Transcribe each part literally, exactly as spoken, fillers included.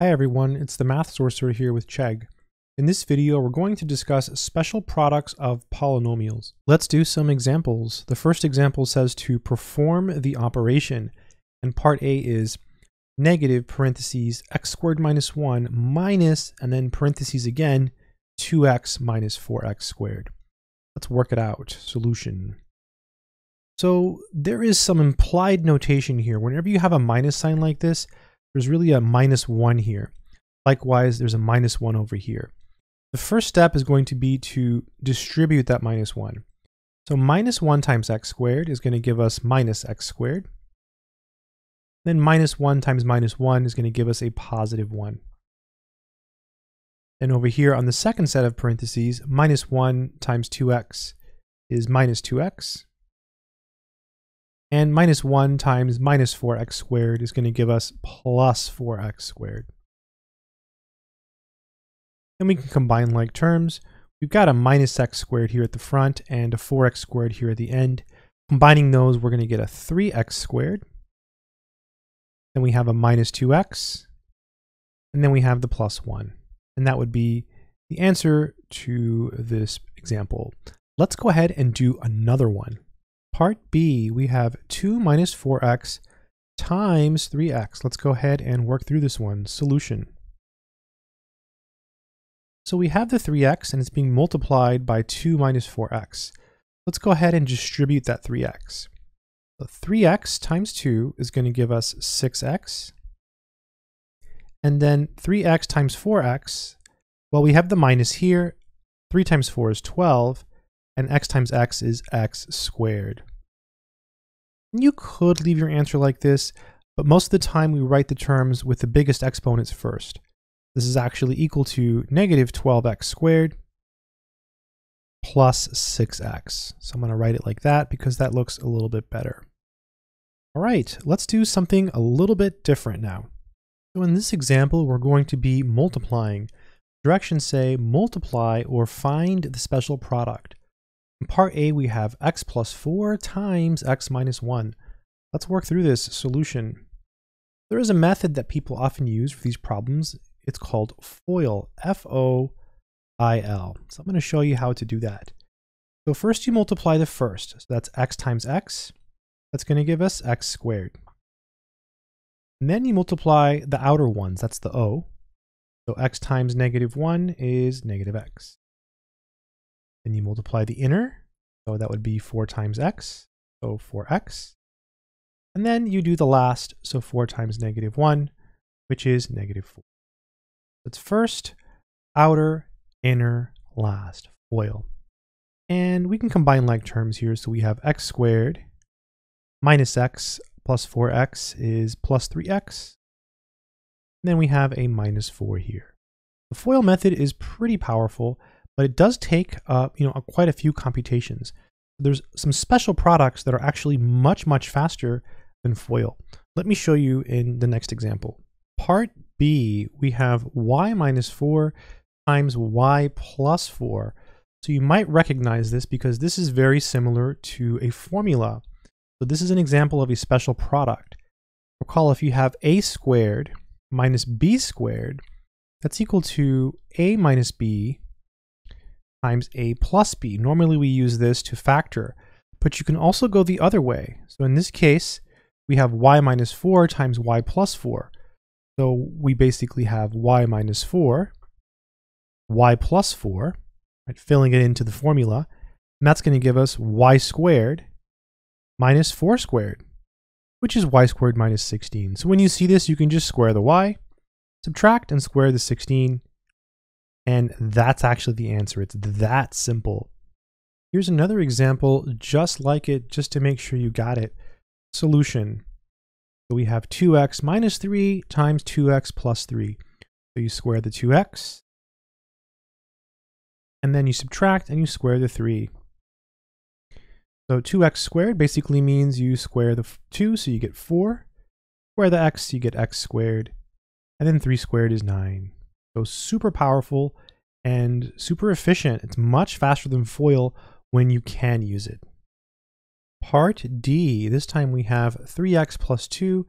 Hi everyone, it's the Math Sorcerer here with Chegg. In this video, we're going to discuss special products of polynomials. Let's do some examples. The first example says to perform the operation, and part A is negative parentheses x squared minus one minus, and then parentheses again, two x minus four x squared. Let's work it out. Solution. So there is some implied notation here. Whenever you have a minus sign like this, there's really a minus one here. Likewise, there's a minus one over here. The first step is going to be to distribute that minus one. So minus one times x squared is going to give us minus x squared. Then minus one times minus one is going to give us a positive one. And over here on the second set of parentheses, minus one times two x is minus two x. And minus one times minus four x squared is going to give us plus four x squared. Then we can combine like terms. We've got a minus x squared here at the front and a four x squared here at the end. Combining those, we're going to get a three x squared. Then we have a minus two x. And then we have the plus one. And that would be the answer to this example. Let's go ahead and do another one. Part B, we have two minus four x times three x. Let's go ahead and work through this one. Solution. So we have the three x and it's being multiplied by two minus four x. Let's go ahead and distribute that three x. So three x times two is going to give us six x. And then three x times four x, well, we have the minus here. three times four is twelve. And x times x is x squared. You could leave your answer like this, but most of the time we write the terms with the biggest exponents first. This is actually equal to negative twelve x squared plus six x. So I'm going to write it like that because that looks a little bit better. All right, let's do something a little bit different now. So in this example, we're going to be multiplying. Directions say multiply or find the special product. In part A, we have x plus four times x minus one. Let's work through this solution. There is a method that people often use for these problems. It's called FOIL, F O I L. So I'm going to show you how to do that. So first you multiply the first. So that's x times x. That's going to give us x squared. And then you multiply the outer ones. That's the O. So x times negative one is negative x. Then you multiply the inner, so that would be four times x, so four x. And then you do the last, so four times negative one, which is negative four. It's first, outer, inner, last, FOIL. And we can combine like terms here, so we have x squared minus x plus four x is plus three x. And then we have a minus four here. The FOIL method is pretty powerful, but it does take uh, you know, quite a few computations. There's some special products that are actually much, much faster than FOIL. Let me show you in the next example. Part B, we have y minus four times y plus four. So you might recognize this because this is very similar to a formula. So this is an example of a special product. Recall if you have a squared minus b squared, that's equal to a minus b times a plus b. Normally we use this to factor, but you can also go the other way. So in this case, we have y minus four times y plus four. So we basically have y minus four, y plus four, right, filling it into the formula, and that's going to give us y squared minus four squared, which is y squared minus sixteen. So when you see this, you can just square the y, subtract and square the sixteen, and that's actually the answer. It's that simple. Here's another example just like it, just to make sure you got it. Solution. So we have two x minus three times two x plus three. So you square the two x, and then you subtract and you square the three. So two x squared basically means you square the two, so you get four. Square the x, you get x squared. And then three squared is nine. So super powerful and super efficient. It's much faster than FOIL when you can use it. Part D, this time we have three x plus two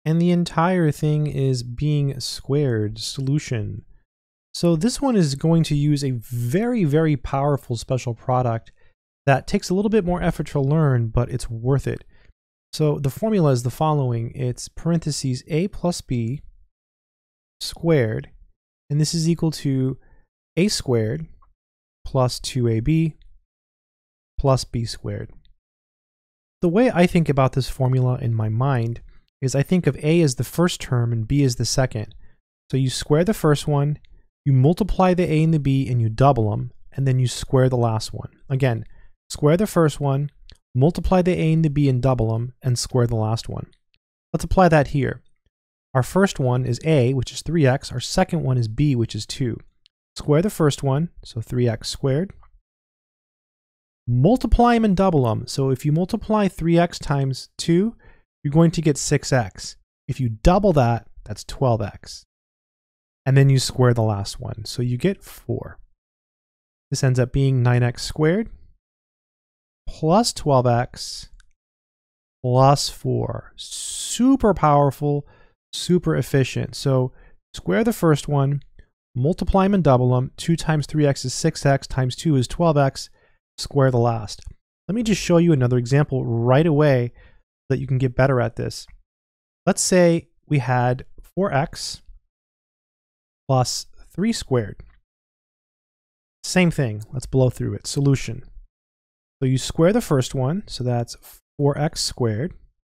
and the entire thing is being squared, solution. So this one is going to use a very, very powerful special product that takes a little bit more effort to learn, but it's worth it. So the formula is the following. It's parentheses a plus b squared, and this is equal to a squared plus two a b plus b squared. The way I think about this formula in my mind is I think of a as the first term and b as the second. So you square the first one, you multiply the a and the b, and you double them, and then you square the last one. Again, square the first one, multiply the a and the b and double them, and square the last one. Let's apply that here. Our first one is a, which is three x. Our second one is b, which is two. Square the first one, so three x squared. Multiply them and double them. So if you multiply three x times two, you're going to get six x. If you double that, that's twelve x. And then you square the last one, so you get four. This ends up being nine x squared plus twelve x plus four. Super powerful, super efficient. So square the first one, multiply them and double them. two times three x is six x, times two is twelve x, square the last. Let me just show you another example right away so that you can get better at this. Let's say we had four x plus three squared. Same thing, let's blow through it. Solution. So you square the first one, so that's four x squared,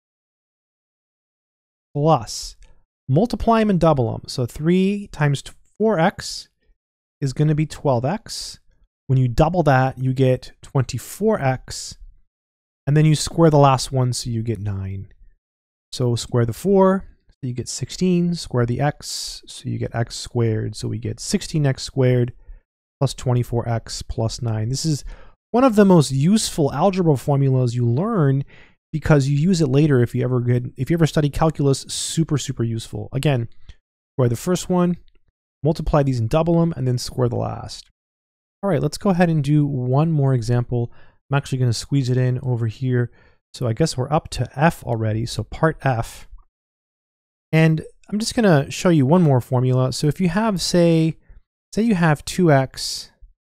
plus multiply them and double them. So three times four x is going to be twelve x. When you double that, you get twenty-four x, and then you square the last one, so you get nine. So square the four, so you get sixteen, square the x, so you get x squared, so we get sixteen x squared plus twenty-four x plus nine. This is one of the most useful algebra formulas you learn because you use it later if you ever get, if you ever study calculus. Super, super useful. Again, square the first one, multiply these and double them, and then square the last. All right, let's go ahead and do one more example. I'm actually going to squeeze it in over here. So I guess we're up to F already, so part F. And I'm just going to show you one more formula. So if you have, say, say you have two x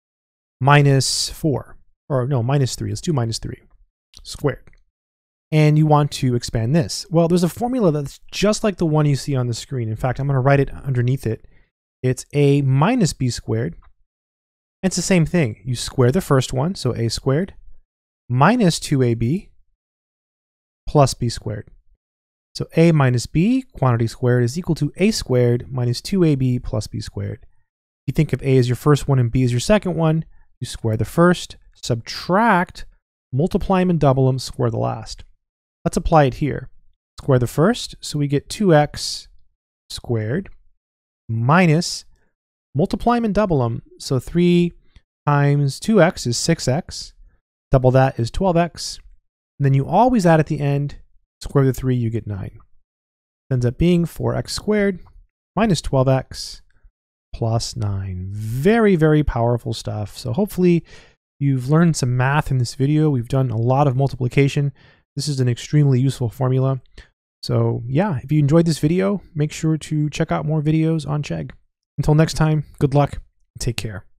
minus four, or no, minus three, let's do minus three squared. And you want to expand this. Well, there's a formula that's just like the one you see on the screen. In fact, I'm going to write it underneath it. It's a minus b squared. It's the same thing. You square the first one, so a squared, minus two a b plus b squared. So a minus b, quantity squared, is equal to a squared minus two a b plus b squared. If you think of a as your first one and b as your second one, you square the first, subtract, multiply them and double them, square the last. Let's apply it here. Square the first, so we get two x squared minus, multiply them and double them. So three times two x is six x. Double that is twelve x. And then you always add at the end, square the three, you get nine. It ends up being four x squared minus twelve x plus nine. Very, very powerful stuff. So hopefully you've learned some math in this video. We've done a lot of multiplication. This is an extremely useful formula. So yeah, if you enjoyed this video, make sure to check out more videos on Chegg. Until next time, good luck and take care.